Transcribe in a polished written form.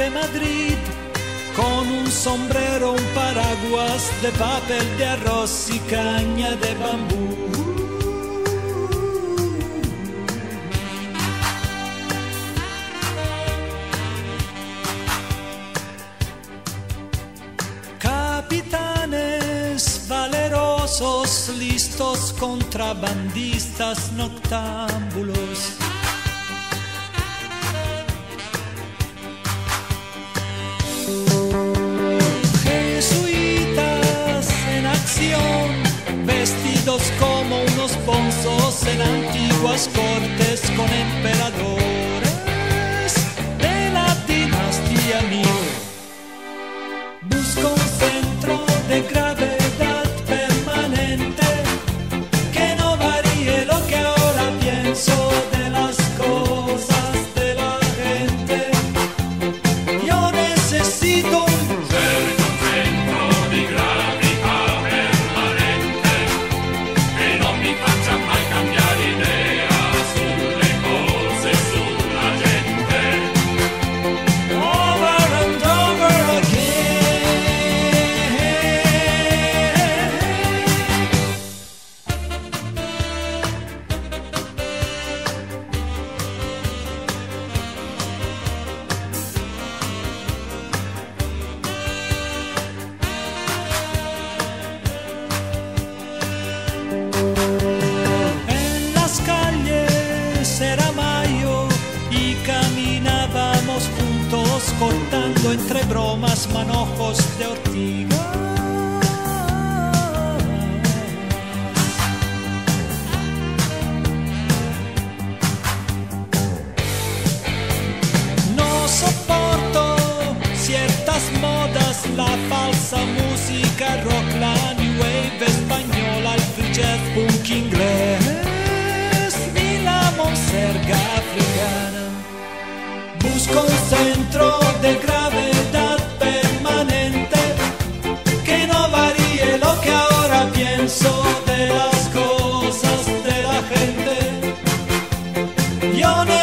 de Madrid, con un sombrero, un paraguas de papel de arroz y caña de bambú. Capitanes valerosos, listos contrabandistas noctámbulos. Jesuitas en acción, vestidos como unos bonzos en antiguas cortes con emperadores de la dinastía Ming. Busco un centro de gravedad permanente que no varíe lo que ahora pienso de las cosas, de la gente. Yo necesito un centro di gravità permanente che non mi faccia mai cambiare idea sulle cose, sulla gente. over and over again. En las calles era mayo y caminábamos juntos cortando entre bromas manojos de ortigas. No soporto ciertas modas, la falsa música rock, la new wave española, el free jazz punk inglés y la monserga africana. Busco un centro de gravedad permanente que no varíe lo que ahora pienso de las cosas, de la gente. Yo